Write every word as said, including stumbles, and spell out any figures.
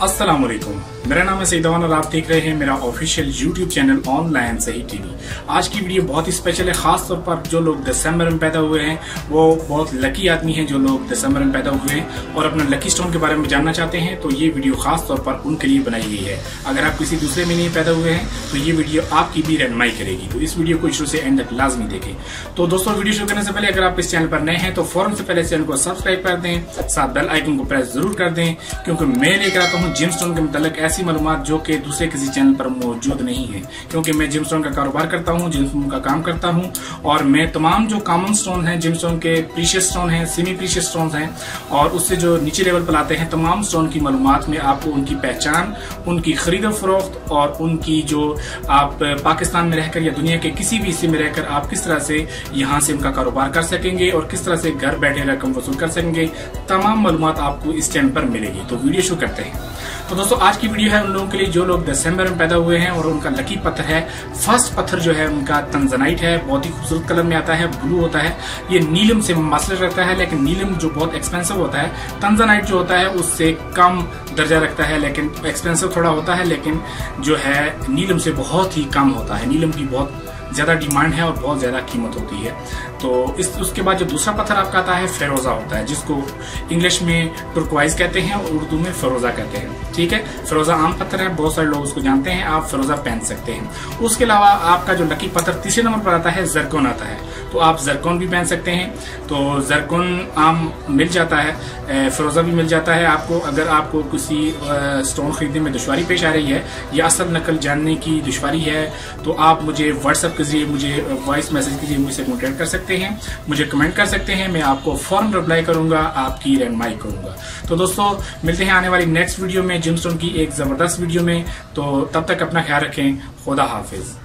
अस्सलाम वालेकुम, मेरा नाम है सईदवान और आप देख रहे हैं मेरा official YouTube channel online Sahi TV. आज की वीडियो बहुत ही स्पेशल है, खास तौर पर जो लोग दिसंबर में पैदा हुए हैं वो बहुत लकी आदमी हैं। जो लोग दिसंबर में पैदा हुए हैं और अपना लकी स्टोन के बारे में जानना चाहते हैं तो ये वीडियो खास तौर पर उनके लिए बनाई गई है। अगर आप किसी दूसरे महीने में पैदा हुए हैं तो ये वीडियो आपकी भी रहनुमाई करेगी, तो इस वीडियो को शुरू से एंड तक लाजमी देखें। तो दोस्तों, वीडियो शुरू करने से पहले अगर आप इस चैनल पर नए हैं तो फौरन से पहले चैनल को सब्सक्राइब कर दें, साथ बेल आइकन को प्रेस जरूर कर दें, क्योंकि मैं लेकर आता हूँ जिम स्टोन के मुतालिक ऐसी मालूमात जो कि दूसरे किसी चैनल पर मौजूद नहीं है। क्योंकि मैं जिम स्टोन का कारोबार करता हूँ, जिम स्टोन का काम करता हूँ और मैं तमाम जो कॉमन स्टोन हैं, जिम स्टोन के प्रीशियस स्टोन हैं, सेमी प्रीशियस स्टोन हैं और उससे जो नीचे लेवल पर लाते हैं तमाम स्टोन की मालूमात में आपको उनकी पहचान, उनकी खरीद फरोख्त और उनकी जो आप पाकिस्तान में रहकर या दुनिया के किसी भी हिस्से में रहकर आप किस तरह से यहाँ से उनका कारोबार कर सकेंगे और किस तरह से घर बैठे रकम वसूल कर सकेंगे, तमाम मालूमात आपको इस चैनल पर मिलेगी। तो वीडियो शुरू करते हैं। तो दोस्तों, आज की वीडियो है उन लोगों के लिए जो लोग दिसंबर में पैदा हुए हैं और उनका लकी पत्थर है। फर्स्ट पत्थर जो है उनका तंजनाइट है, बहुत ही खूबसूरत कलर में आता है, ब्लू होता है। ये नीलम से मसलर रहता है, लेकिन नीलम जो बहुत एक्सपेंसिव होता है, तंजनाइट जो होता है उससे कम दर्जा रखता है, लेकिन एक्सपेंसिव थोड़ा होता है, लेकिन जो है नीलम से बहुत ही कम होता है। नीलम की बहुत ज्यादा डिमांड है और बहुत ज्यादा कीमत होती है। तो इस उसके बाद जो दूसरा पत्थर आपका आता है फेरोजा होता है, जिसको इंग्लिश में टुर्क्वाइज कहते हैं और उर्दू में फेरोजा कहते हैं। ठीक है, फेरोजा आम पत्थर है, बहुत सारे लोग उसको जानते हैं, आप फेरोजा पहन सकते हैं। उसके अलावा आपका जो लकी पत्थर तीसरे नंबर पर आता है जरकोन आता है, तो आप जरकोन भी पहन सकते हैं। तो जरकोन आम मिल जाता है, फेरोजा भी मिल जाता है आपको। अगर आपको किसी स्टोन खरीदने में दुश्वारी पेश आ रही है या असल नकल जानने की दुश्वारी है तो आप मुझे व्हाट्सएप के जरिए, मुझे वॉइस मैसेज के जरिए मुझसे कॉन्टैक्ट कर सकते हैं, मुझे कमेंट कर सकते हैं, मैं आपको फौरन रिप्लाई करूंगा, आपकी रहनुमाई करूंगा। तो दोस्तों, मिलते हैं आने वाली नेक्स्ट वीडियो में, जिम स्टोन की एक जबरदस्त वीडियो में। तो तब तक अपना ख्याल रखें, खुदा हाफिज।